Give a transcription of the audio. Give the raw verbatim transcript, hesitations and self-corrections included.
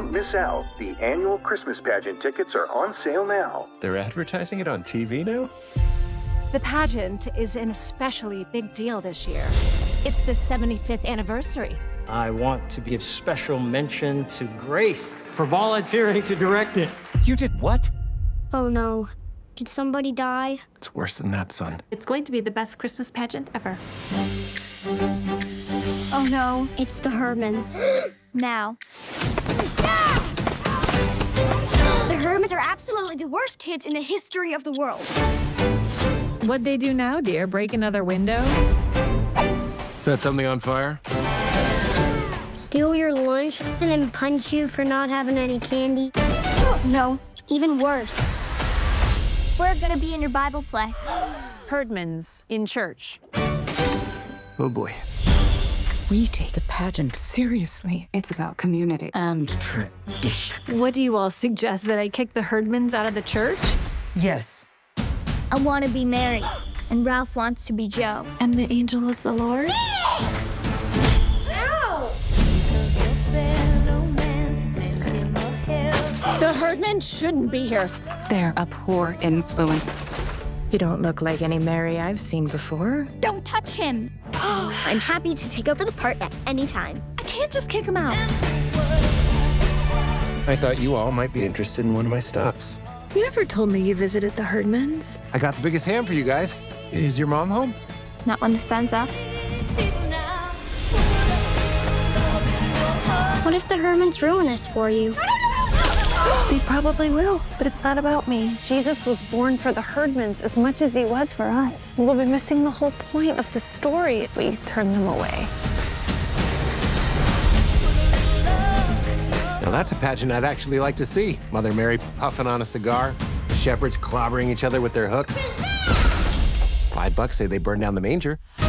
Don't miss out. The annual Christmas pageant tickets are on sale now. They're advertising it on T V now? The pageant is an especially big deal this year. It's the seventy-fifth anniversary. I want to give special mention to Grace for volunteering to direct it. You did what? Oh no. Did somebody die? It's worse than that, son. It's going to be the best Christmas pageant ever. Oh no. It's the Herdmans. Now. The Herdmans are absolutely the worst kids in the history of the world. What'd they do now, dear? Break another window? Set something on fire? Steal your lunch and then punch you for not having any candy? No, even worse. We're gonna be in your Bible play. Herdmans in church. Oh boy. We take the pageant seriously. It's about community and tradition. What do you all suggest, that I kick the Herdmans out of the church? Yes. I want to be Mary, and Ralph wants to be Joe. And the angel of the Lord? The Herdmans shouldn't be here. They're a poor influence. You don't look like any Mary I've seen before. Don't touch him. I'm happy to take over the part at any time. I can't just kick him out. I thought you all might be interested in one of my stuffs. You never told me you visited the Herdmans. I got the biggest ham for you guys. Is your mom home? Not when the sun's up. What if the Herdmans ruin this for you? They probably will, but it's not about me. Jesus was born for the Herdmans as much as he was for us. We'll be missing the whole point of the story if we turn them away. Now that's a pageant I'd actually like to see. Mother Mary puffing on a cigar, shepherds clobbering each other with their hooks. Five bucks say they burned down the manger.